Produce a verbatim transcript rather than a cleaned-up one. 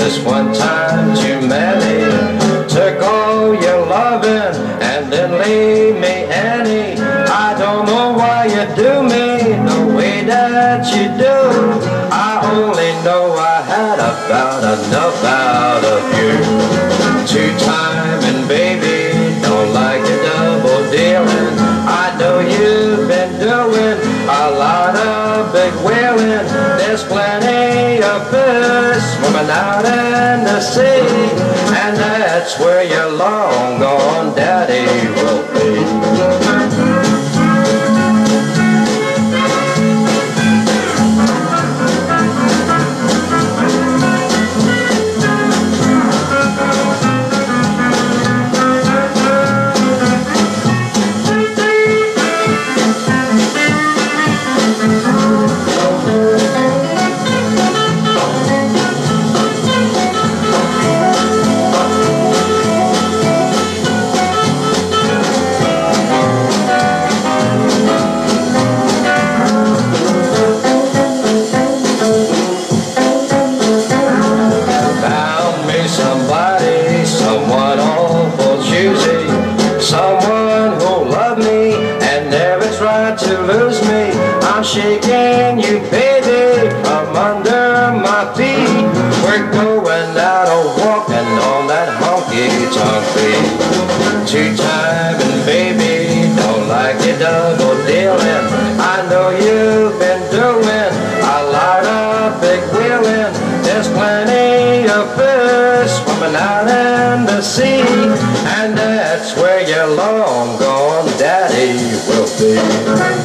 just one time too many. Took all your loving and then leave me any. I don't know why you do me the way that you do. I only know I had about enough out of you. Two-timing, baby, don't like your double dealing. I know you've been doing a lot of big whaling. There's plenty of fish swimming out in the sea, and that's where your long gone daddy will be. Somebody, someone awful choosy, someone who'll love me and never try to lose me. I'm shaking you, baby, from under my feet. We're going out a walking on that honky-tonk beat. Two-timing, baby, don't like your double dealing. I know you've been doing a lot of big wheeling. There's plenty of fish swimming out in the sea, and that's where your long gone daddy will be.